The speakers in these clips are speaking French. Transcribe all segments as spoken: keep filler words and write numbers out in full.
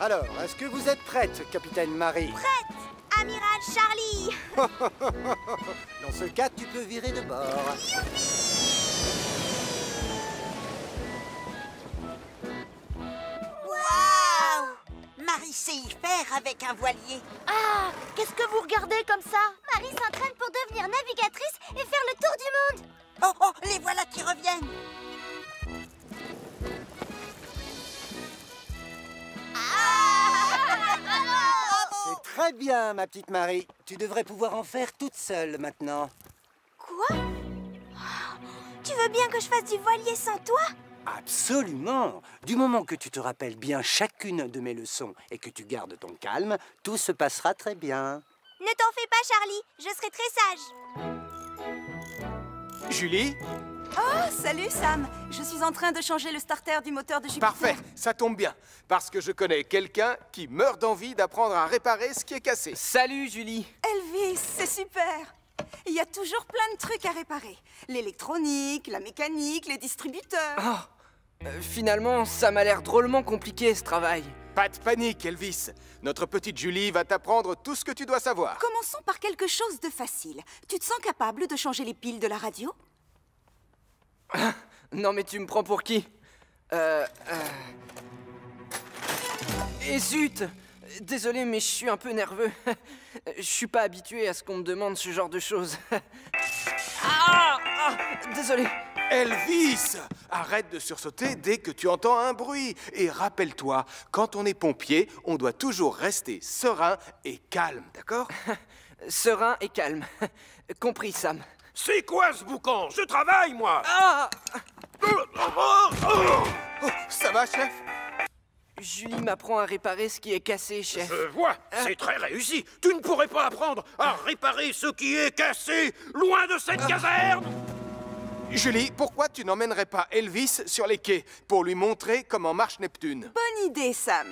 Alors, est-ce que vous êtes prête, capitaine Marie? Prête, amiral Charlie. Dans ce cas, tu peux virer de bord. Waouh! Marie sait y faire avec un voilier. Ah, qu'est-ce que vous regardez comme ça? Marie s'entraîne pour devenir navigatrice et faire le tour du monde. Oh, oh, les voilà qui reviennent. C'est très bien, ma petite Marie. Tu devrais pouvoir en faire toute seule maintenant. Quoi? Tu veux bien que je fasse du voilier sans toi? Absolument. Du moment que tu te rappelles bien chacune de mes leçons et que tu gardes ton calme, tout se passera très bien. Ne t'en fais pas, Charlie. Je serai très sage. Julie? Oh, salut Sam. Je suis en train de changer le starter du moteur de Jupiter. Parfait, ça tombe bien. Parce que je connais quelqu'un qui meurt d'envie d'apprendre à réparer ce qui est cassé. Salut Julie. Elvis, c'est super. Il y a toujours plein de trucs à réparer. L'électronique, la mécanique, les distributeurs. Oh, euh, finalement, ça m'a l'air drôlement compliqué ce travail. Pas de panique, Elvis. Notre petite Julie va t'apprendre tout ce que tu dois savoir. Commençons par quelque chose de facile. Tu te sens capable de changer les piles de la radio? Non mais tu me prends pour qui? Euh... euh... Et zut! Désolé mais je suis un peu nerveux. Je suis pas habitué à ce qu'on me demande ce genre de choses. Ah, ah, désolé. Elvis! Arrête de sursauter dès que tu entends un bruit. Et rappelle-toi, quand on est pompier, on doit toujours rester serein et calme, d'accord? Serein et calme. Compris, Sam. C'est quoi ce boucan? Je travaille, moi! Ah! Oh, ça va, chef? Julie m'apprend à réparer ce qui est cassé, chef. Je vois, c'est très réussi. Tu ne pourrais pas apprendre à réparer ce qui est cassé, loin de cette caserne? Julie, pourquoi tu n'emmènerais pas Elvis sur les quais pour lui montrer comment marche Neptune? Bonne idée, Sam.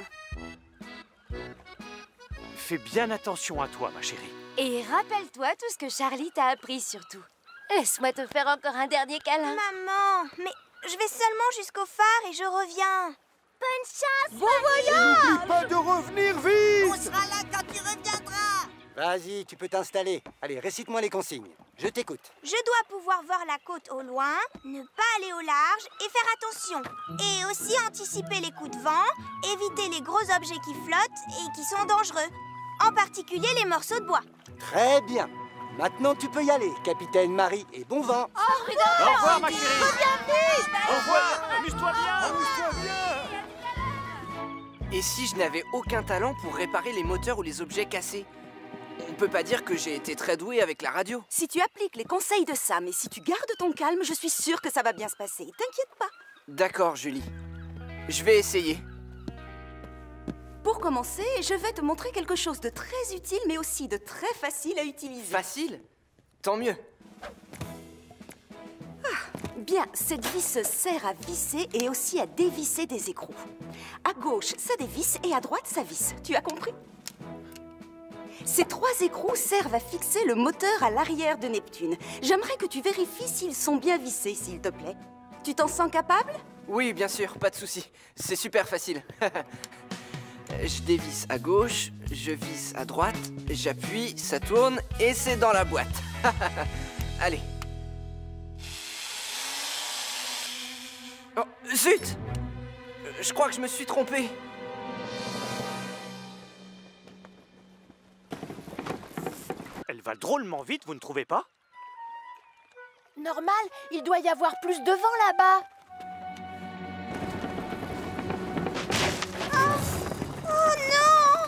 Fais bien attention à toi, ma chérie. Et rappelle-toi tout ce que Charlie t'a appris surtout. Laisse-moi te faire encore un dernier câlin. Maman, mais je vais seulement jusqu'au phare et je reviens. Bonne chance, bon voyage! N'oublie pas de revenir vite! On sera là quand tu reviendras. Vas-y, tu peux t'installer. Allez, récite-moi les consignes. Je t'écoute. Je dois pouvoir voir la côte au loin, ne pas aller au large et faire attention. Et aussi anticiper les coups de vent, éviter les gros objets qui flottent et qui sont dangereux. En particulier les morceaux de bois. Très bien. Maintenant, tu peux y aller, capitaine Marie, et bon vent. Au revoir, Au revoir, ma chérie. Reviens vite. Au revoir. Amuse-toi bien. Amuse-toi bien! Et si je n'avais aucun talent pour réparer les moteurs ou les objets cassés? On peut pas dire que j'ai été très doué avec la radio. Si tu appliques les conseils de Sam et si tu gardes ton calme, je suis sûre que ça va bien se passer. T'inquiète pas. D'accord, Julie. Je vais essayer. Pour commencer, je vais te montrer quelque chose de très utile, mais aussi de très facile à utiliser. Facile? Tant mieux. Bien, cette vis sert à visser et aussi à dévisser des écrous. À gauche, ça dévisse et à droite, ça visse. Tu as compris? Ces trois écrous servent à fixer le moteur à l'arrière de Neptune. J'aimerais que tu vérifies s'ils sont bien vissés, s'il te plaît. Tu t'en sens capable? Oui, bien sûr, pas de souci. C'est super facile. Je dévisse à gauche, je visse à droite, j'appuie, ça tourne et c'est dans la boîte. Allez. Oh, zut! Je crois que je me suis trompé. Elle va drôlement vite, vous ne trouvez pas? Normal, il doit y avoir plus de vent là-bas. Oh non!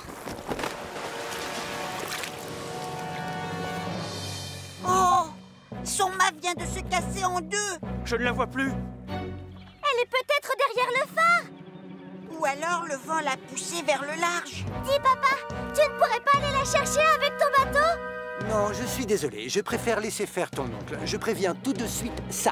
Oh, son mât vient de se casser en deux. Je ne la vois plus. Elle est peut-être derrière le phare. Ou alors le vent l'a poussée vers le large. Dis, papa, tu ne pourrais pas aller la chercher avec ton bateau? Non, je suis désolé. Je préfère laisser faire ton oncle. Je préviens tout de suite ça.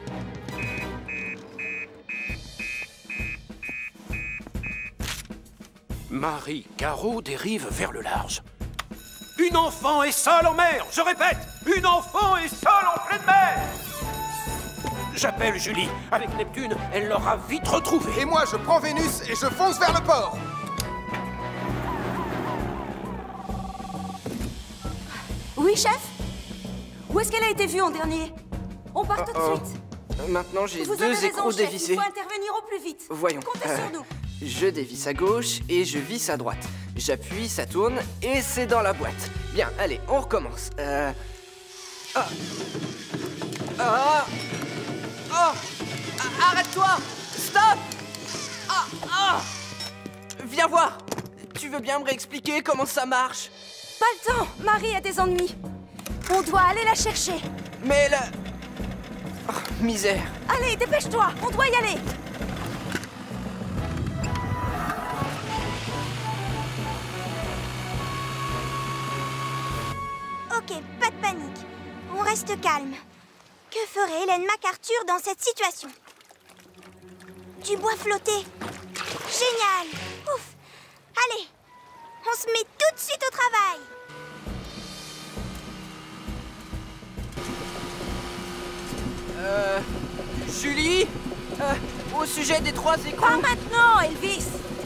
Marie Caro dérive vers le large. Une enfant est seule en mer. Je répète, une enfant est seule en pleine mer. J'appelle Julie. Avec Neptune, elle l'aura vite retrouvée. Et moi, je prends Vénus et je fonce vers le port. Oui, chef? Où est-ce qu'elle a été vue en dernier? On part tout Oh, de suite. oh. Maintenant, j'ai Vous deux avez raison, écrous chef. dévissés. Il faut intervenir au plus vite. Voyons. Comptez Euh, sur nous. Je dévisse à gauche et je visse à droite. J'appuie, ça tourne et c'est dans la boîte. Bien, allez, on recommence. Euh... Ah. Ah. Oh. Ah, arrête-toi. Stop. Ah. Ah. Viens voir. Tu veux bien me réexpliquer comment ça marche? Pas le temps. Marie a des ennuis. On doit aller la chercher. Mais le... Oh, misère. Allez, dépêche-toi. On doit y aller. Ok, pas de panique. On reste calme. Que ferait Hélène MacArthur dans cette situation? Du bois flotté. Génial. Ouf. Allez, on se met tout de suite au travail. Euh... Julie euh, Au sujet des trois écrous... Pas maintenant, Elvis.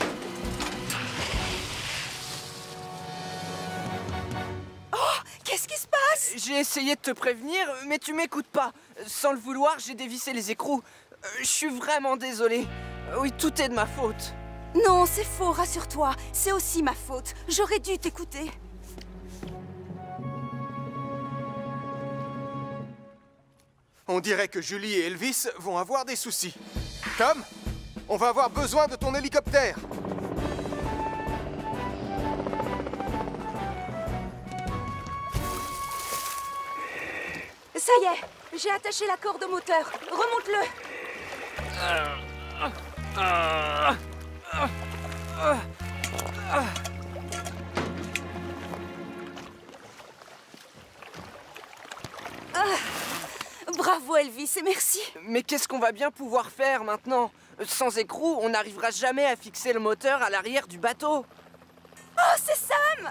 Oh, qu'est-ce qui se passe? J'ai essayé de te prévenir, mais tu m'écoutes pas. Sans le vouloir, j'ai dévissé les écrous. Euh, Je suis vraiment désolé. Oui, tout est de ma faute. Non, c'est faux, rassure-toi. C'est aussi ma faute. J'aurais dû t'écouter. On dirait que Julie et Elvis vont avoir des soucis. Tom, on va avoir besoin de ton hélicoptère. Ça y est, j'ai attaché la corde au moteur. Remonte-le. Ah, bravo Elvis et merci. Mais qu'est-ce qu'on va bien pouvoir faire maintenant? Sans écrou, on n'arrivera jamais à fixer le moteur à l'arrière du bateau. Oh, c'est Sam!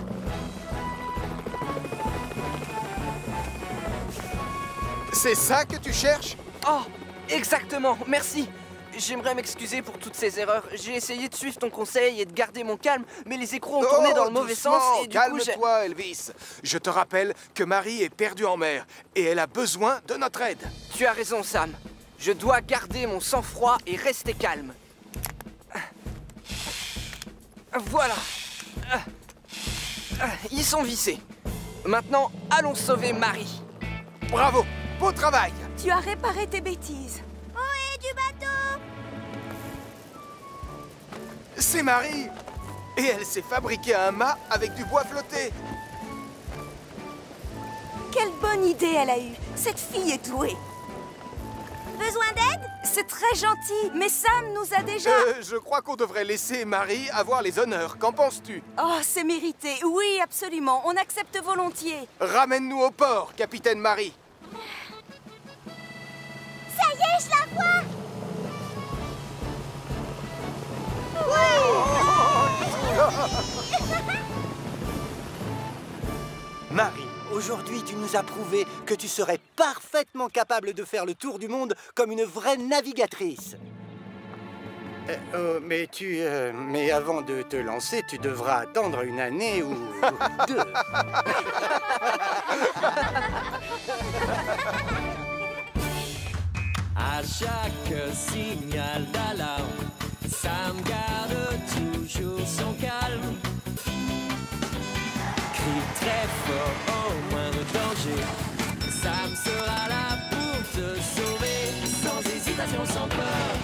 C'est ça que tu cherches? Oh, exactement, merci. J'aimerais m'excuser pour toutes ces erreurs. J'ai essayé de suivre ton conseil et de garder mon calme, mais les écrous ont tourné Oh, dans le mauvais doucement, sens et du coup j'ai... calme-toi, Elvis. Je te rappelle que Marie est perdue en mer et elle a besoin de notre aide. Tu as raison, Sam. Je dois garder mon sang-froid et rester calme. Voilà. Ils sont vissés. Maintenant, allons sauver Marie. Bravo, beau travail. Tu as réparé tes bêtises. Ohé, du bateau! C'est Marie. Et elle s'est fabriqué un mât avec du bois flotté. Quelle bonne idée elle a eue. Cette fille est douée. Besoin d'aide? C'est très gentil, mais Sam nous a déjà... Euh, je crois qu'on devrait laisser Marie avoir les honneurs. Qu'en penses-tu? Oh, c'est mérité. Oui, absolument. On accepte volontiers. Ramène-nous au port, capitaine Marie. Ça y est, je la vois! Marie, aujourd'hui, tu nous as prouvé que tu serais parfaitement capable de faire le tour du monde comme une vraie navigatrice. Euh, oh, mais tu... euh, mais avant de te lancer, tu devras attendre une année ou deux. À chaque signal d'alarme, Sam garde toujours son calme. Crie très fort au moindre danger, Sam sera là pour te sauver, sans hésitation, sans peur.